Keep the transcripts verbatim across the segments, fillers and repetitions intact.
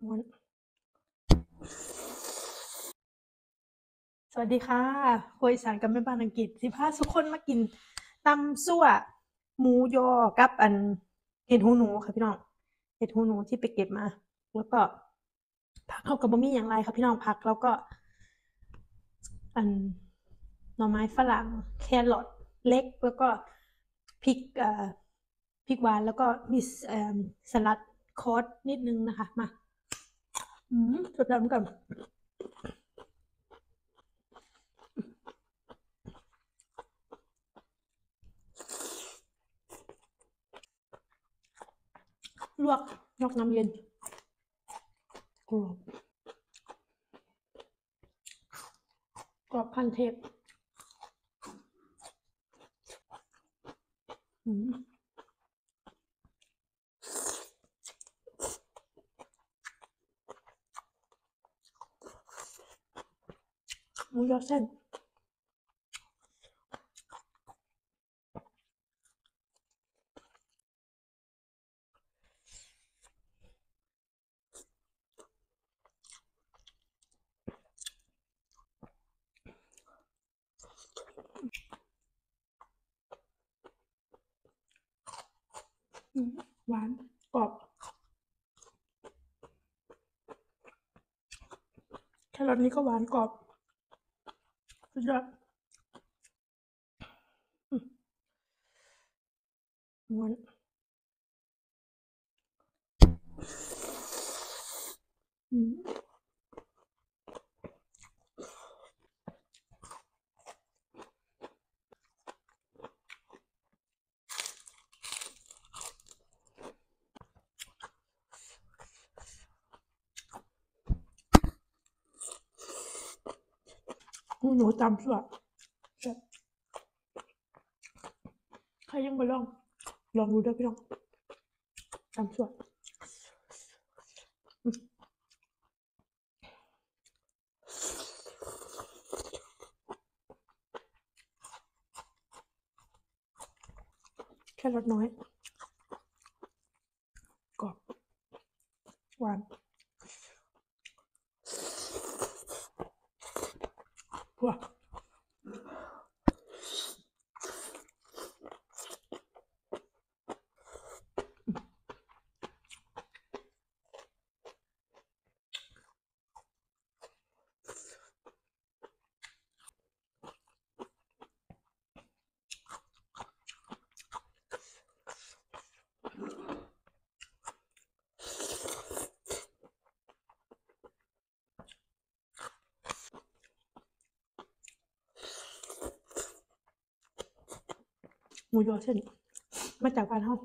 ม้วนสวัสดีค่ะครัวอีสานกับแม่บ้านอังกฤษสิพาทุกคนมากินตำซั่วหมูยอกับอันเห็ดหูหนูค่ะพี่น้องเห็ดหูหนูที่ไปเก็บมาแล้วก็ผักเขากับบะหมี่อย่างไรค่ะพี่น้องผักแล้วก็อันหน่อไม้ฝรั่งแครอทเล็กแล้วก็พริกเอ่อพริกหวานแล้วก็มีเอ่อสลัดคอสนิดนึงนะคะมาอืมสดน้ำกัน ลวกลวกน้ำเย็นกรอบกรอบพันเทปอืมหมูยอเส้นอืมหวานกรอบแครอทนี้ก็หวานกรอบสุดยอดอืมม้วนอืมหมูหนูตำสั่วแซ่บใครยังไม่ลองลองดูด้วยพี่น้องตำสั่วอืมแครอทน้อยกรอบหวานถั่วหมูยอเส้นมาจากบ้านเฮา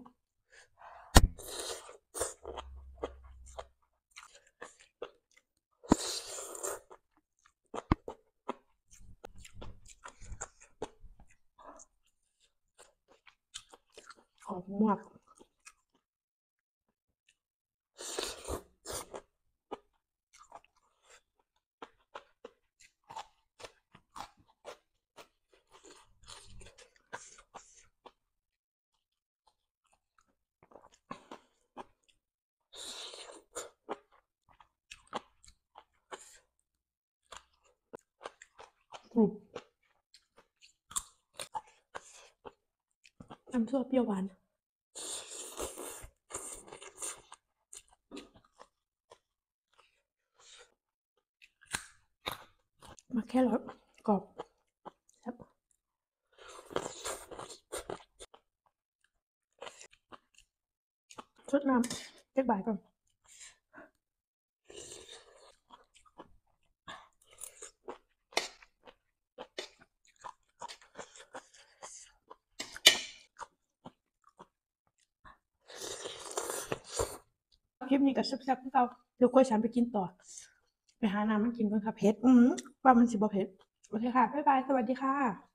หอมมากอืมตำสั่วเปรี้ยวหวานมาแครอทกรอบแซ่บสดน้ำเล็กบ่ายก่อนคลิปนี้ก็แซ่บๆคือเก่าเดี๋ยวกล้วยฉันไปกินต่อ ไปหาน้ำมากินก่อนค่ะเผ็ดอืมว่ามันสิบ่เผ็ดโอเคค่ะบ๊ายบายสวัสดีค่ะ